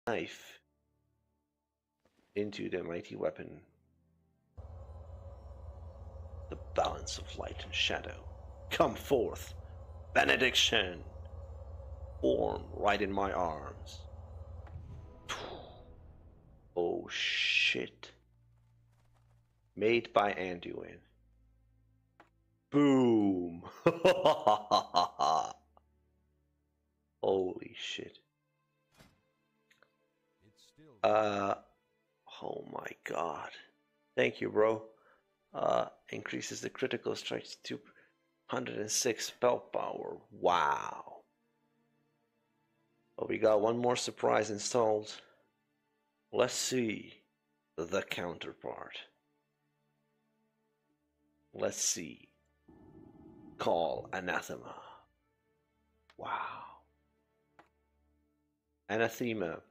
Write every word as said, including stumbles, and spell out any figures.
knife into the mighty weapon. The balance of light and shadow. Come forth, Benediction! Form right in my arms. Oh shit. Made by Anduin. Boom! Holy shit. Uh, oh my god. Thank you, bro. Uh, increases the critical strike to two hundred six spell power. Wow. Oh, we got one more surprise installed. Let's see the counterpart. Let's see. Call Anathema. Wow. Anathema